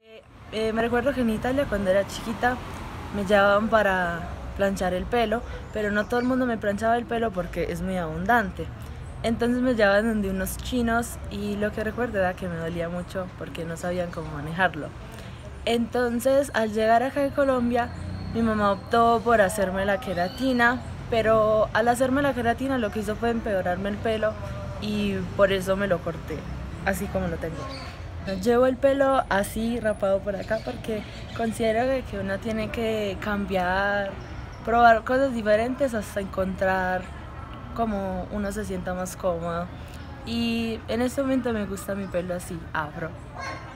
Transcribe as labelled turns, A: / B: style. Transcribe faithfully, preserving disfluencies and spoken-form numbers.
A: Eh, me recuerdo que en Italia cuando era chiquita me llevaban para planchar el pelo, pero no todo el mundo me planchaba el pelo porque es muy abundante. Entonces me llevaban donde unos chinos y lo que recuerdo era que me dolía mucho porque no sabían cómo manejarlo. Entonces al llegar acá a Colombia mi mamá optó por hacerme la queratina, pero al hacerme la queratina lo que hizo fue empeorarme el pelo y por eso me lo corté, así como lo tengo. Llevo el pelo así rapado por acá porque considero que uno tiene que cambiar, probar cosas diferentes hasta encontrar como uno se sienta más cómodo. Y en este momento me gusta mi pelo así, afro.